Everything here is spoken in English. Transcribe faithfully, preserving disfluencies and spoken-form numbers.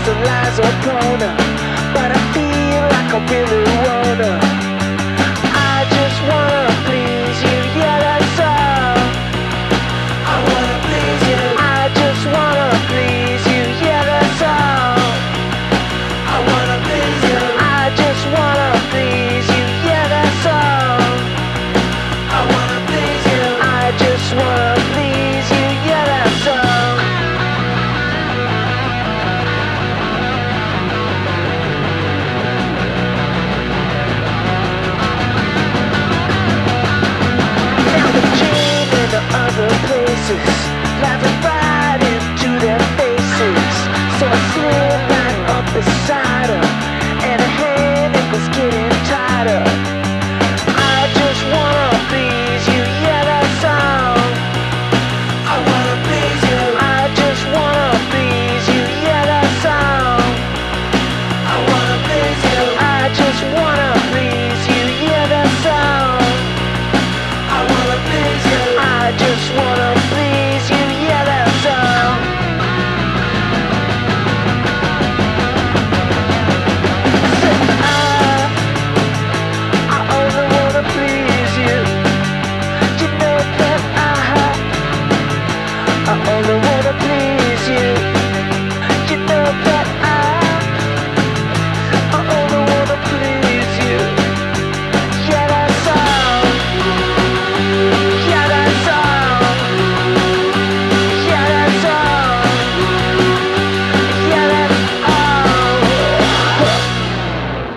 some lies upon her, but I feel like I really wanna. I just wanna please you, yeah, that's all. I wanna please you. I just wanna please you, yeah, that's all. I wanna please you. I just wanna please you, yeah, that's all. I wanna please you. I just wanna please you, yeah, that's all. Now the dream in the other places, life is bright.